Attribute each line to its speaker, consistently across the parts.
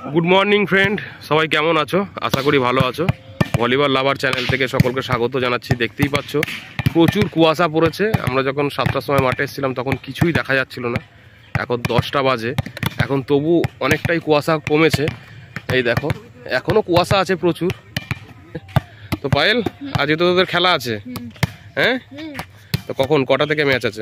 Speaker 1: Good morning friend, সবাই কেমন আছো? আশা করি ভালো আছো। ভলিবল লাভার চ্যানেল থেকে সকলকে স্বাগত জানাচ্ছি। দেখতেই পাচ্ছ প্রচুর কুয়াশা পড়েছে। আমরা যখন 7টার সময় মাঠে এসেছিলাম তখন কিছুই দেখা যাচ্ছিল না। এখন 10টা বাজে, এখন তবু অনেকটাই কুয়াশা কমেছে। এই দেখো এখনও কুয়াশা আছে প্রচুর। তো পায়েল, আজকে তো তোদের খেলা আছে, হ্যাঁ? তো কখন, কটা থেকে ম্যাচ আছে?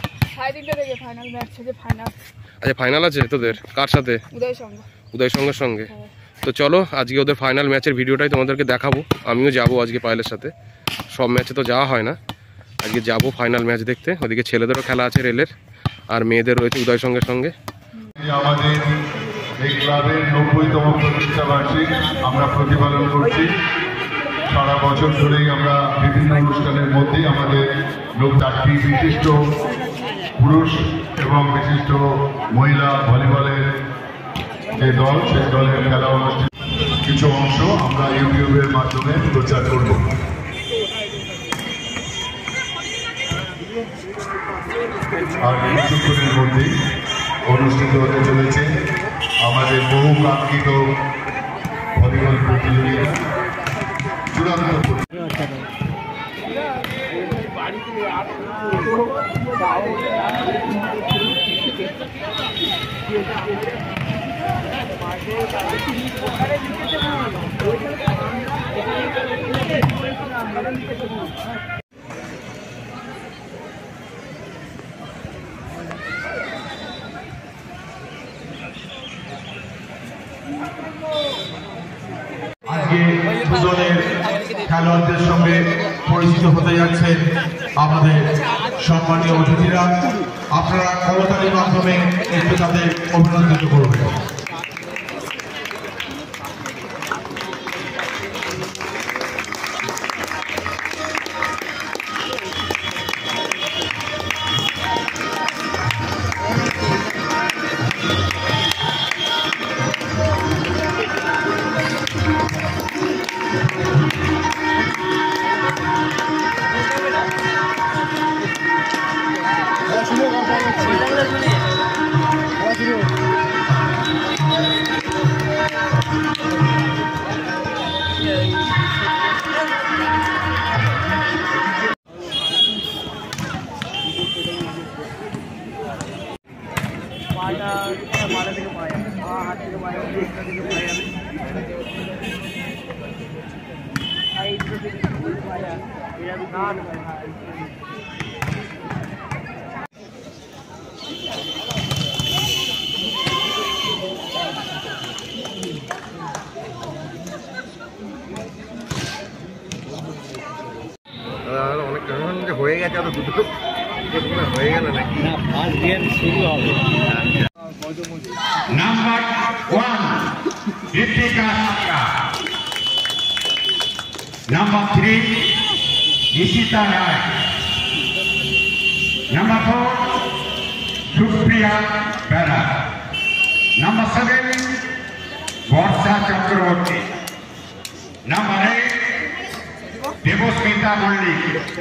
Speaker 1: আচ্ছা, ফাইনাল আছে তোদের? কার সাথে? উদয় সঙ্গের সঙ্গে। তো চলো আজকে ওদের ফাইনাল ম্যাচের ভিডিওটাই তোমাদেরকে দেখাবো। আমিও যাব আজকে পায়েলের সাথে। সব ম্যাচে তো যাওয়া হয় না, আজকে যাব ফাইনাল ম্যাচ দেখতে। ওদিকে ছেলেদেরও খেলা আছে রেলের, আর মেয়েদের রয়েছে উদয় সঙ্গের সঙ্গে।
Speaker 2: আমাদের এই ক্লাবের 90তম প্রতিষ্ঠা বার্ষিক আমরা প্রতিপালন করছি। সারা বছর ধরেই আমরা বিভিন্ন অনুষ্ঠানের মধ্যে আমাদের 4টি বিশিষ্ট পুরুষ এবং বিশিষ্ট মহিলা ভলিবলের যে দল, সেই দলের খেলা অনুষ্ঠান কিছু অংশ আমরা ইউটিউবের মাধ্যমে প্রচার করব। আর কিছুক্ষণের মধ্যেই অনুষ্ঠিত হতে চলেছে আমাদের বহু কাঙ্ক্ষিত ভলিবল প্রতিযোগিতা চূড়ান্ত। আজকে দুজনের খেলোয়াড়দের সঙ্গে পরিচিত হতে যাচ্ছেন আমাদের সম্মানীয় অতিথিরা। আপনারা করতালির মাধ্যমে একটু তাদের অভিনন্দিত করবেন।
Speaker 1: অনেক হয়ে গেছে, আরো দুটো হয়ে গেল নাকি? ফার্স্ট গেম শুরু হবে।
Speaker 2: Number 1 Ritika Saka, number 3 Nishita Roy, number 4 Supriya Bera, number 7 Barsha Chakraborty, number 8 Debasmita Mallick,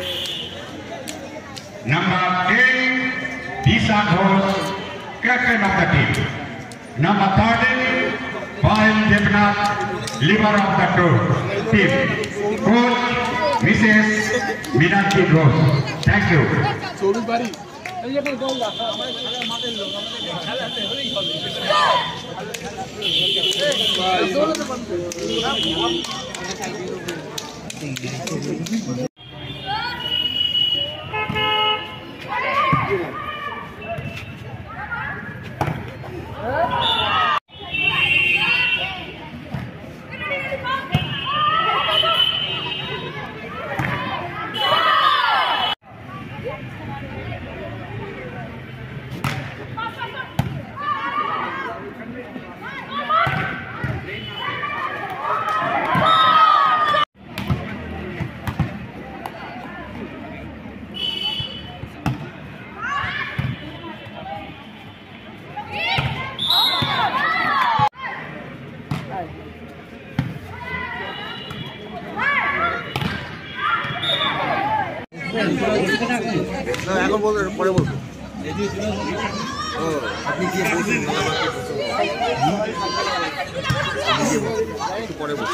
Speaker 2: number 10 Disha Ghosh, captain of the team. Number 13, Paul Devnath, leader of the team. Coach, Mrs. Meenakshi Ghosh. Thank you.
Speaker 1: এখন বলবেন, পরে বলবো। আপনি কি বলছেন? একটু পরে বসি।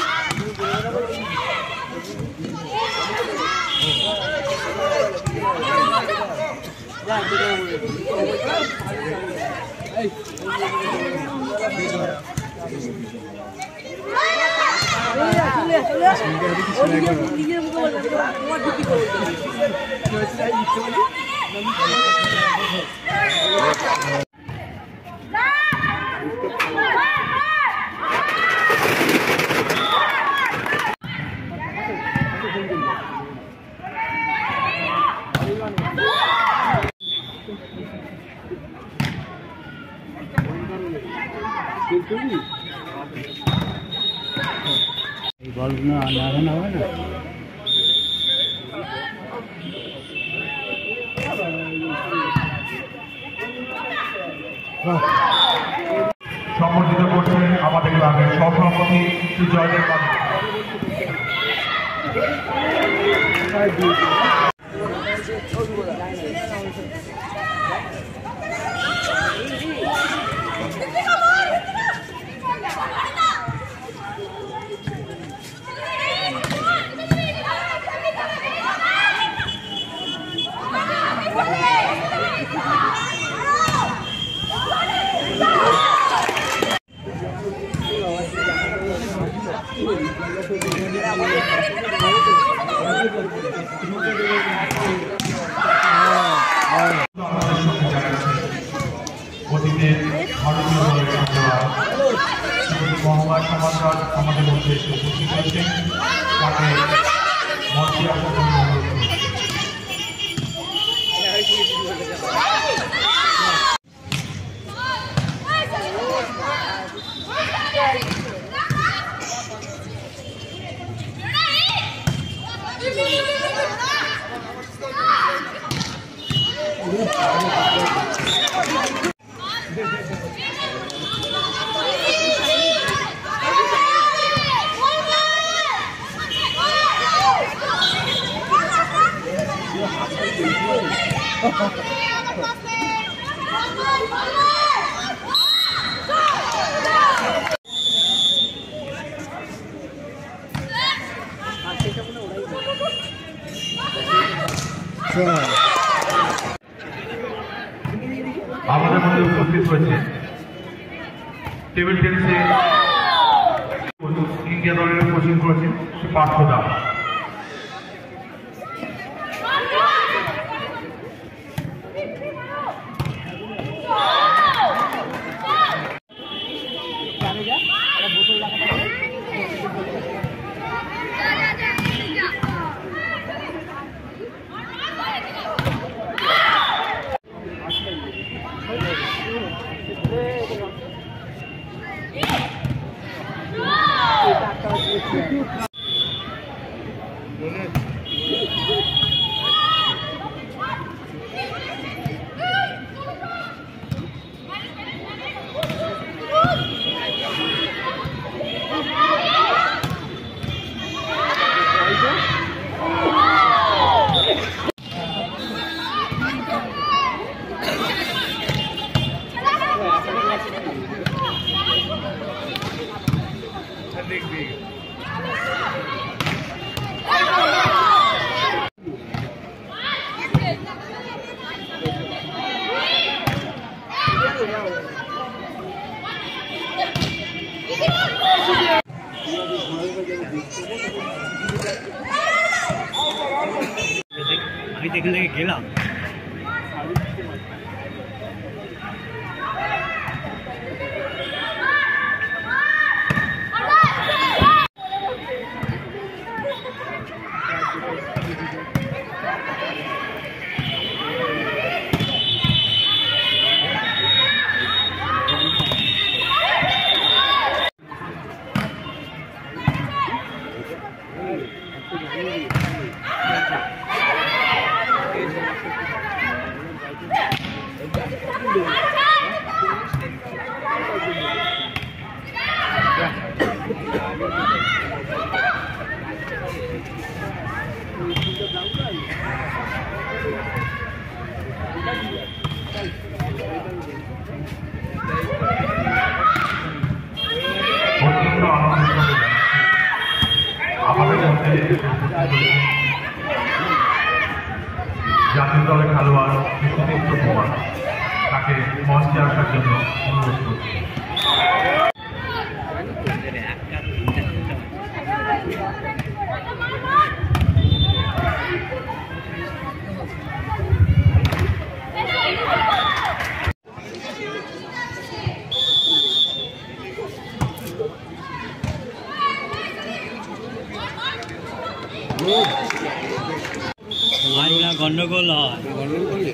Speaker 3: বলগুলো লাগানো হবে না।
Speaker 2: সম্মানিত করছেন আমাদের গ্রামের সভাপতি শ্রী জয়দেব বাবু। অতীতে ভারতীয় দলের মহামায় সমাজরাজ আমাদের মধ্যে এসে উপস্থিত হয়েছেন, তাকে মঞ্চে আসার জন্য অনুরোধ করছি। আমাদের মধ্যে উপস্থিত হয়েছে টেবিল টেনিসে ইন্ডিয়া দলের কোচিং করেছেন শ্রী পার্থ দাস।
Speaker 3: আমি এখান থেকে গেলাম
Speaker 4: জাতীয় দলের খেলোয়াড় সুদীপ্ত কুমার, তাকে মঞ্চে আসার জন্য অনুরোধ করছি।
Speaker 3: গন্ডগোল হয়, গন্ডগোল করলে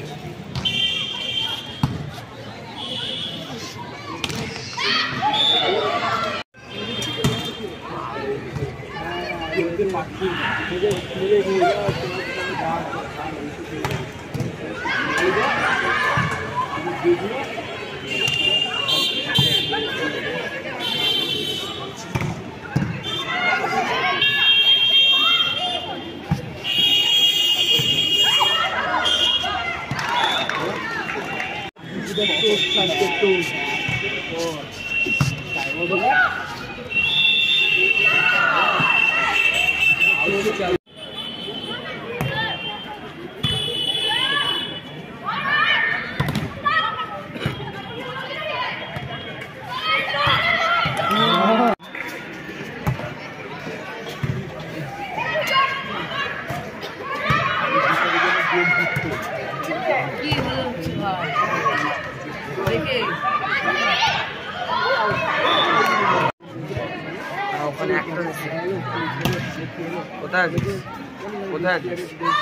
Speaker 5: কোথায় আছিস? কোথায় আছিস?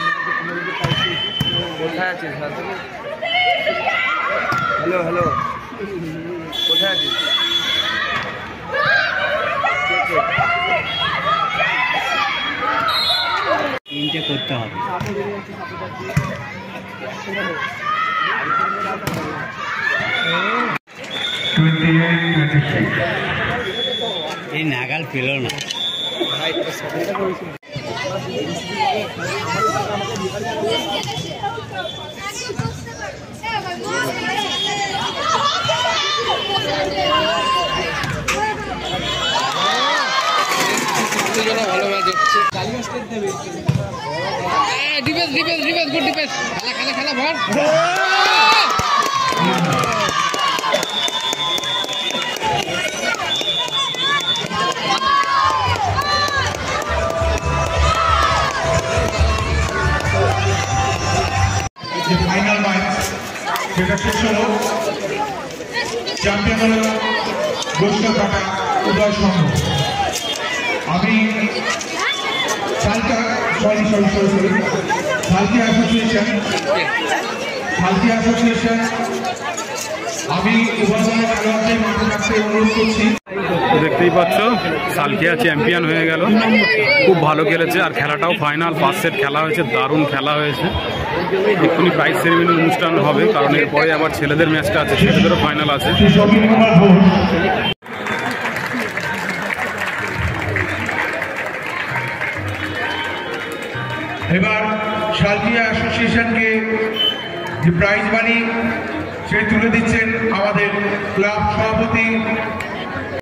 Speaker 5: কোথায় আছিস? হ্যালো হ্যালো, কোথায় আছিস?
Speaker 3: তিনটে করতে হবে। এই নাগাল পেল না।
Speaker 5: ভালো ম্যাচ হচ্ছে।
Speaker 1: Defence defence defence good defence, খেলা খেলা খেলা ভর।
Speaker 4: ফাইনাল ম্যাচ যেটা শেষ হলো, চ্যাম্পিয়ন হলো গোষ্ঠঘাটা উদয় সংঘ। আমি সালকিয়া অ্যাসোসিয়েশন আমি উভয় দলের খেলোয়াড়দের মাঠে থাকতে অনুরোধ করছি।
Speaker 6: দেখতেই পাচ্ছ সালকিয়া চ্যাম্পিয়ন হয়ে গেল, খুব ভালো খেলেছে আর খেলাটাও ফাইনাল 5 সেট খেলা হয়েছে, দারুণ খেলা হয়েছে। এক্ষুনি প্রাইজ সেরিমনি অনুষ্ঠান হবে, কারণ এরপরে আবার ছেলেদের ম্যাচটা আছে, ছেলেদেরও ফাইনাল আছে।
Speaker 4: এবার সালকিয়া অ্যাসোসিয়েশনকে যে প্রাইজ মানি সে তুলে দিচ্ছেন আমাদের ক্লাব সভাপতি